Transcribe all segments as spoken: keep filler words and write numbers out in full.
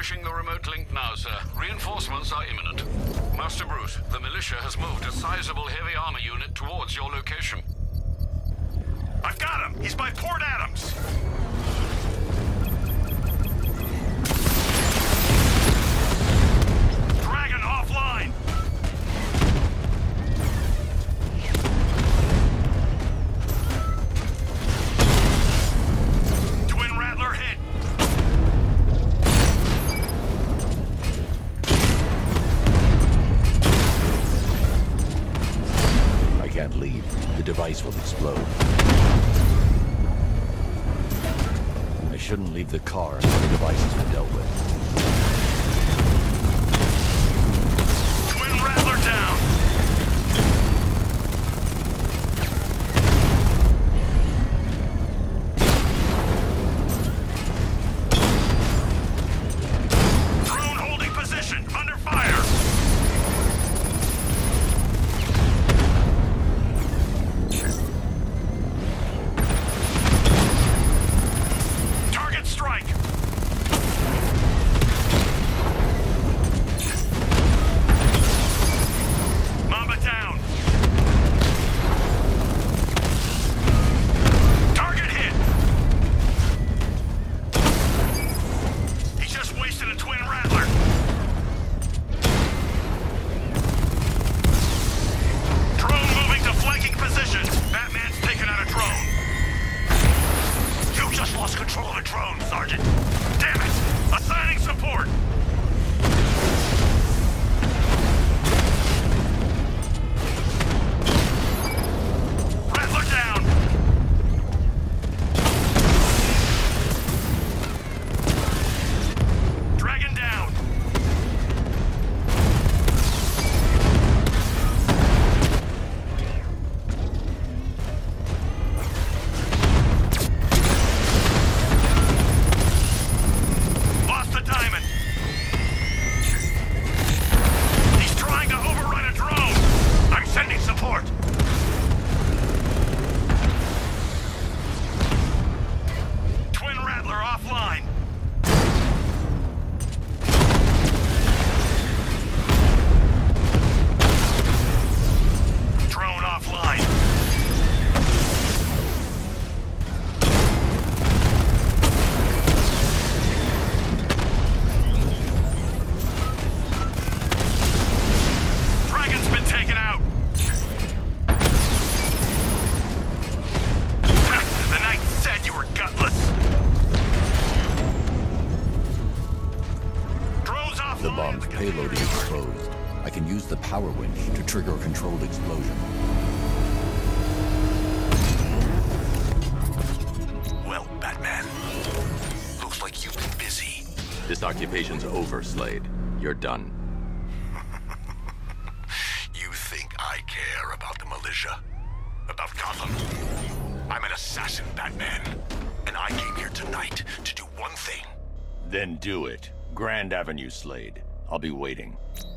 Establishing the remote link now, sir. Reinforcements are imminent. Master Bruce, the militia has moved a sizable heavy armor unit towards your location. I've got him! He's by Port Adams! Dragon offline! Twin Rattler hit! I can't leave. The device will explode. I shouldn't leave the car until the device has been dealt with. Twin Rattler down! Drone holding position, under fire! Target strike! Mamba down! Target hit! He just wasted a Twin Rattler! Drone moving to flanking position! Batman's taken out a drone! You just lost control of a drone, Sergeant! Damn it! Assigning support! Rattler down! Dragon down! Lost the diamond! He's trying to overrun a drone! I'm sending support! Twin Rattler offline! Drone offline! Dragon's been taken out! The knight said you were gutless! Drone's offline! The bomb's payload is exposed. I can use the power winch to trigger a controlled explosion. Well, Batman. Looks like you've been busy. This occupation's over, Slade. You're done. You think I care about the militia? About Gotham? I'm an assassin, Batman. And I came here tonight to do one thing. Then do it. Grand Avenue, Slade. I'll be waiting.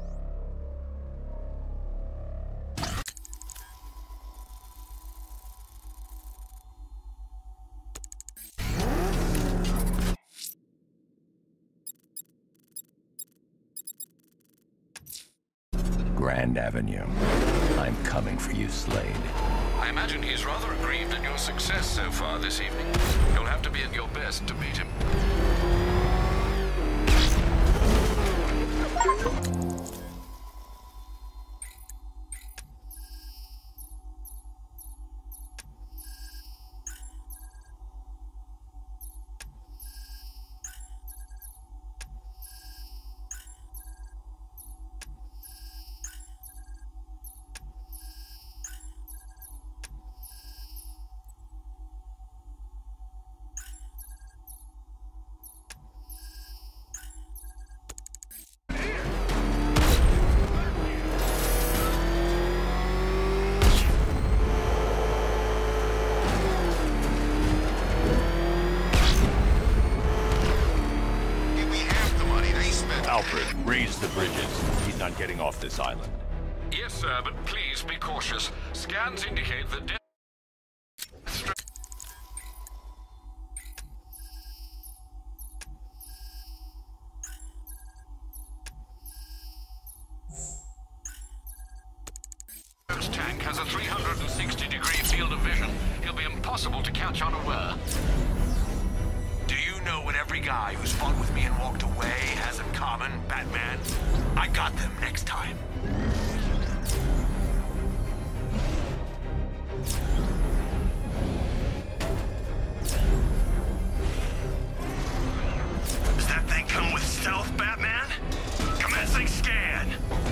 Grand Avenue. I'm coming for you, Slade. I imagine he's rather aggrieved at your success so far this evening. You'll have to be at your best to beat him. Alfred, raise the bridges. He's not getting off this island. Yes, sir, but please be cautious. Scans indicate that Deathstroke... impossible to catch unaware. Do you know what every guy who's fought with me and walked away has in common, Batman? I got them next time. Does that thing come with stealth, Batman? Commencing scan.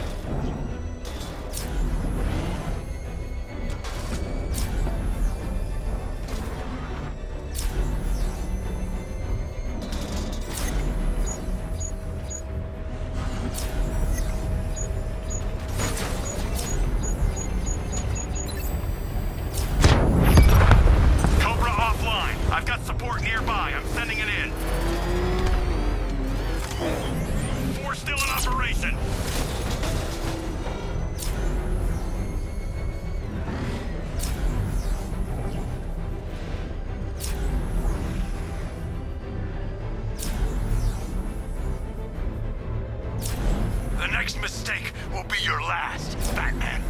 Mistake will be your last, Batman.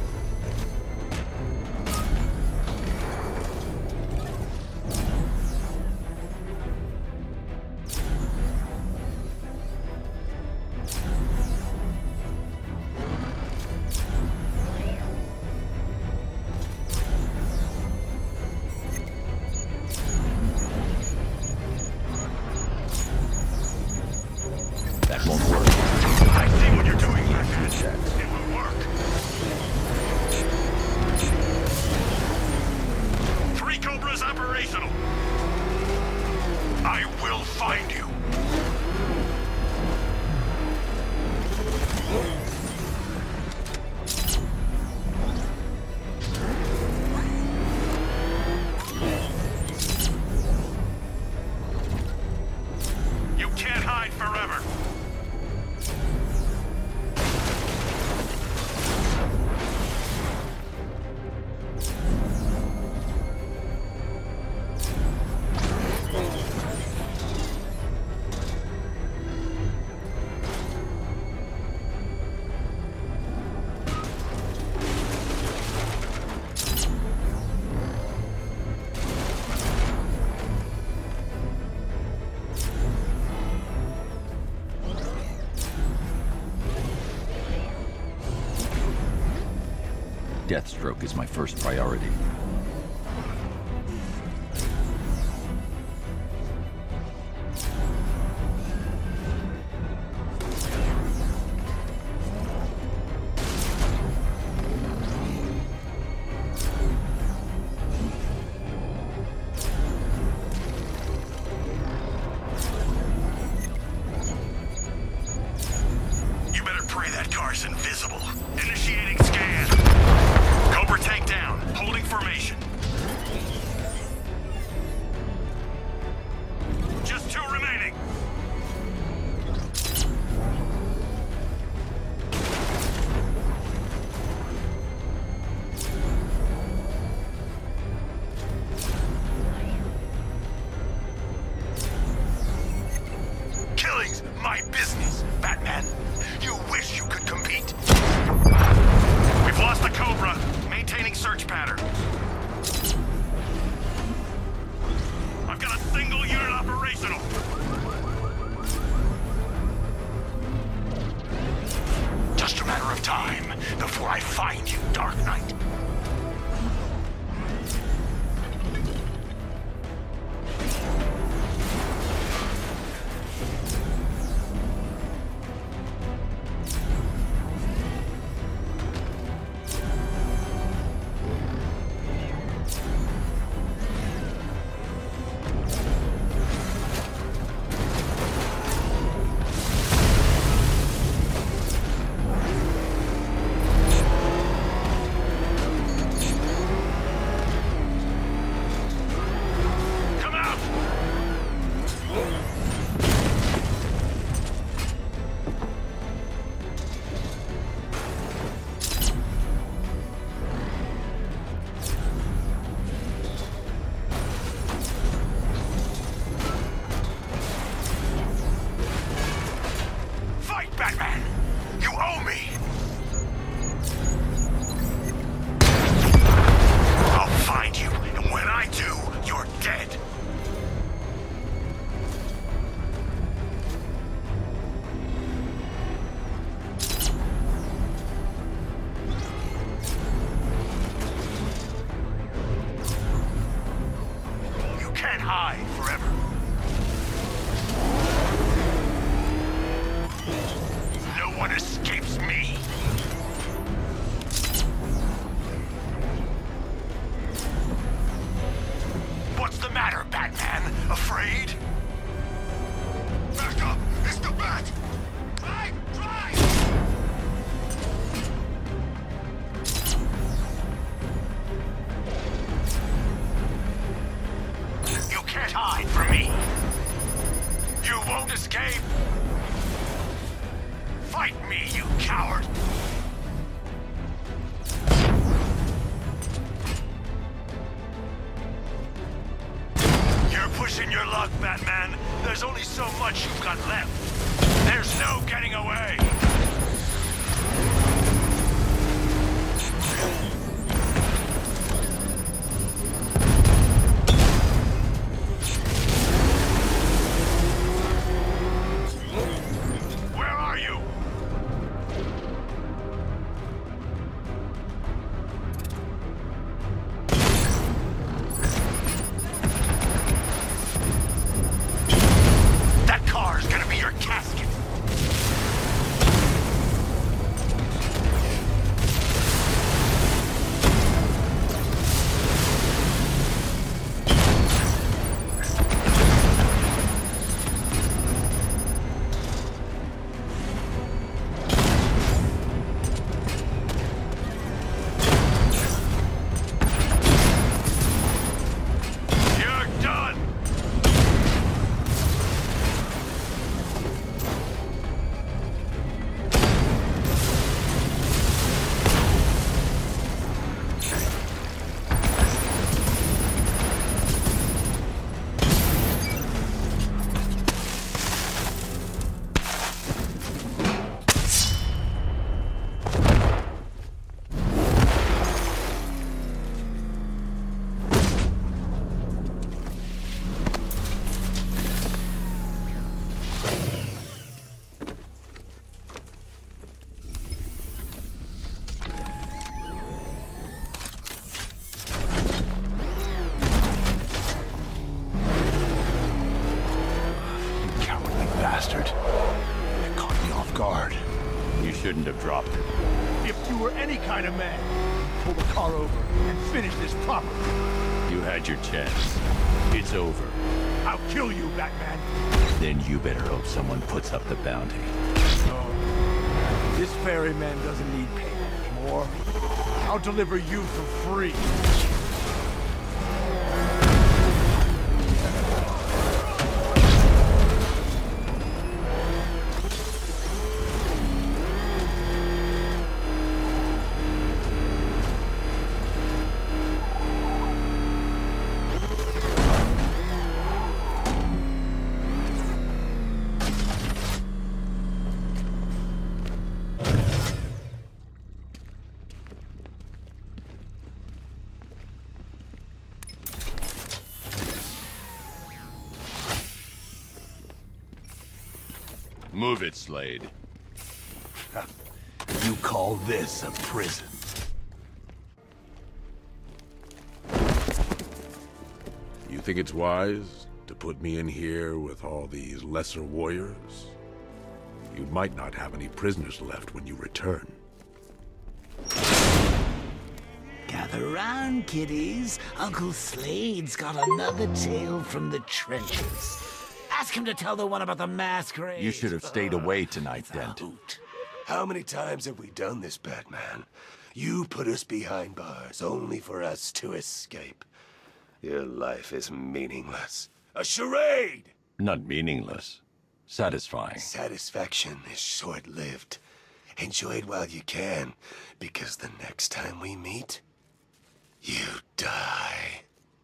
That won't work. I see what you're doing, Batman. It will work. Three Cobras operational. I will find you. You can't hide forever. Deathstroke is my first priority. You better pray that car's invisible. Initiating scan. Cobra tank down. Holding formation. Just two remaining. Killing's my business, Batman. You wish you could compete. We've lost the Cobra. Maintaining search pattern. I've got a single unit operational. Just a matter of time before I find you, Dark Knight. can't hide forever. No one escapes me. What's the matter, Batman? Afraid? Back up! It's the Bat! Drive! Drive! You can't hide from me! You won't escape! Fight me, you coward! You're pushing your luck, Batman. There's only so much you've got left. There's no getting away! Where are you? That car's gonna be your casket. You're done! Cowardly bastard. It caught me off guard. You shouldn't have dropped it. If you were any kind of man, pull the car over and finish this properly. You had your chance. It's over. I'll kill you, Batman. Then you better hope someone puts up the bounty. Oh, this ferryman doesn't need payment anymore. I'll deliver you for free. Move it, Slade. You call this a prison? You think it's wise to put me in here with all these lesser warriors? You might not have any prisoners left when you return. Gather round, kiddies. Uncle Slade's got another tale from the trenches. Ask him to tell the one about the masquerade. You should have stayed away tonight, Dent. How many times have we done this, Batman? You put us behind bars only for us to escape. Your life is meaningless. A charade! Not meaningless. Satisfying. Satisfaction is short-lived. Enjoy it while you can, because the next time we meet, you die.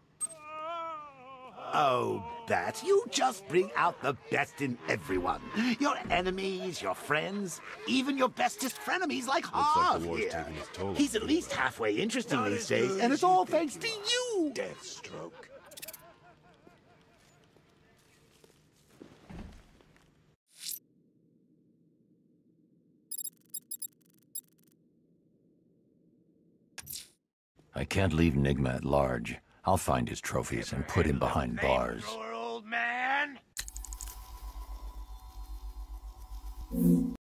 Oh, Bat, you just bring out the best in everyone. Your enemies, your friends, even your bestest frenemies like like Harv the war's here. taking its toll on He's at you. least halfway interesting Not these as days, good and as it's you all think thanks to you you. Deathstroke. I can't leave Nigma at large. I'll find his trophies and put him behind bars. Flamethrower